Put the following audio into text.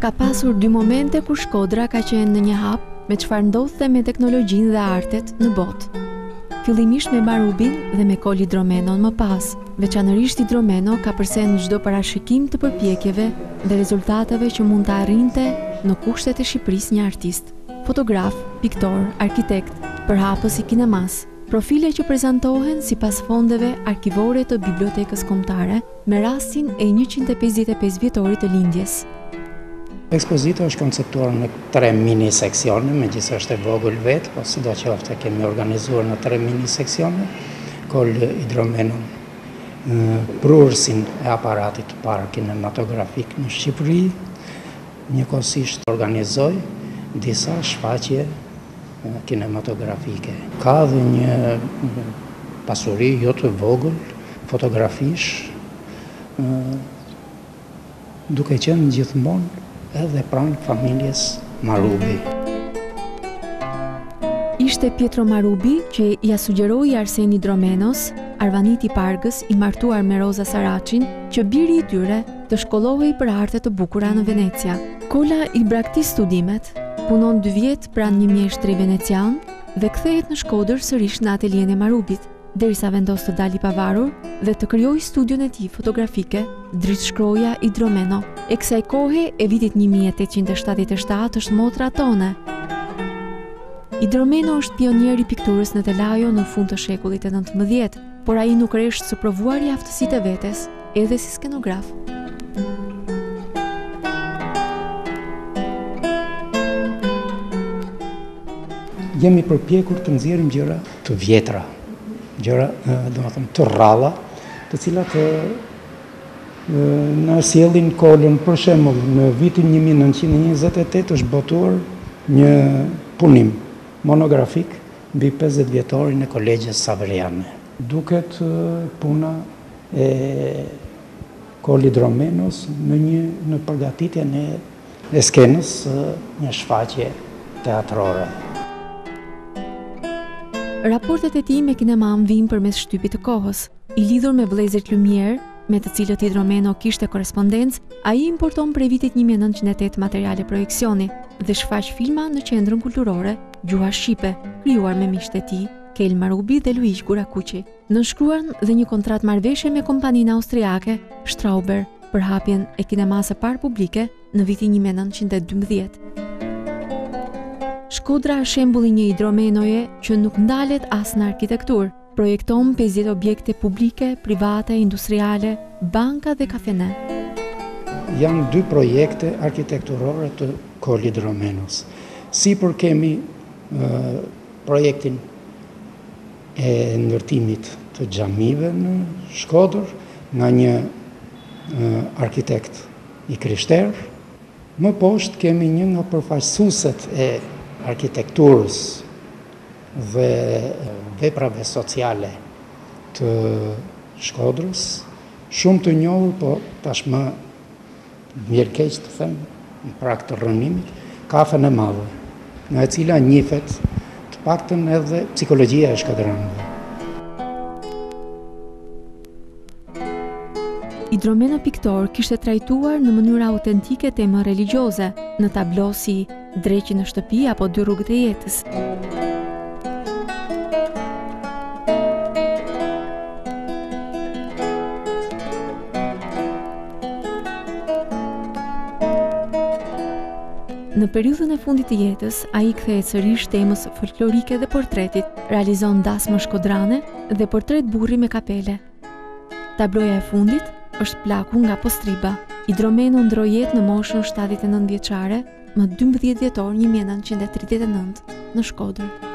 Ka pasur dy momente kur Shkodra ka qenë në një hap me çfarë ndodhte me teknologjinë dhe artet në botë. Fillimisht me Marubin dhe me Kol Hidromenon më pas. Veçanërisht Hidromeno ka përsen çdo parashikim të përpjekjeve dhe rezultateve që mund të arrinte në kushtet e Shqipërisë një artist, fotograf, piktor, arkitekt, përhapës i kinemas. Profile që prezantohen sipas fondeve arkivore të Bibliotekës Kombëtare me rastin e 155 vjetorit të lindjes. Ekspozita është konceptuar në 3 mini seksione, megjithëse është e vogël vetë, po sidoqoftë kemi organizuar në 3 mini seksione. Kol Hidromenon, prursin e aparatit të parë kinematografik në Shqipëri, njëkohësisht organizoi disa shfaqje kinematografike. Ka dhe një pasuri jo të vogël, fotografish, duke qenë gjithmonë edhe pranë familjes Marubi. Ishte Pietro Marubi që ja sugjeroi Arseni Hidromenos, Arvaniti Pargës i martuar me Roza Saracin, që biri i tyre të shkollohej për arte të bukura në Venecia. Kola i braktis studimet, punon 2 vjet pranë një mjeshtri venecian dhe kthehet në Shkodër sërish në atelien e Marubit, derisa vendos të dalë i pavarur dhe të krijojë studion e tij fotografike, Dritshkroja Hidromeno. E kësaj kohe e vitit 1877 është motra tone. Hidromeno është pionier i pikturës në telajo në fund të shekullit e 19, por ai nuk rresht së provuar i aftësitë e vetes, edhe si skenograf. Jemi përpjekur të nxjerrim gjëra të vjetra, gjëra domethënë të rralla, të cilat në sjellin Kolën. Për shembull, në vitin 1928 është botuar një punim monografik mbi 50 vjetorin e Kolegjes Saveriane. Duket puna e Kol Hidromenos në përgatitjen e skenës një shfaqje teatrore. Raportet e tij me kineman vijnë përmes shtypit të kohës. I lidhur me vëllezërit Lumière, me të cilët Hidromeno kishte korrespondencë, ai importon prej vitit 1908 materiale projeksioni dhe shfaq filma në Qendrën Kulturore Gjuha Shqipe, krijuar me miqtë e tij, Kel Marubi dhe Luiz Gurakuqi. Nënshkruan dhe një kontratë marrëveshje me kompaninë austriake Strauber për hapjen e kinemas së parë publike në vitin 1912. Shkodra është shembulli një Hidromenoje që nuk ndalet as në arkitekturë. Projekton 50 objekte publike, private, industriale, banka dhe kafene. Janë 2 projekte arkitekturore të Kol Hidromenos. Sipër kemi projektin e ndërtimit të xhamive në Shkodër nga një arkitekt i krishterë. Më poshtë kemi një nga përfaqësuesit e arkitekturës dhe veprave sociale të Shkodrës, shumë të njohur, po tashmë mirë keq të them, në prag të rrënimit, Kafen e Madhe, nga e cila njihet të paktën edhe psikologjia e shkodranëve. Hidromeno piktor kishte trajtuar në mënyrë autentike temë religjioze, në tablo si Dreqi në shtëpi apo 2 rrugët e jetës. Në periudhën e fundit të jetës, ai kthehet sërish temës folklorike dhe portretit, realizon dasmë shkodrane dhe portret burri me kapele. Tabloja e fundit është plaku nga Postriba. Hidromeno ndroi jetë në moshën 79 vjeçare, më 12 dhjetor 1939 në Shkodër.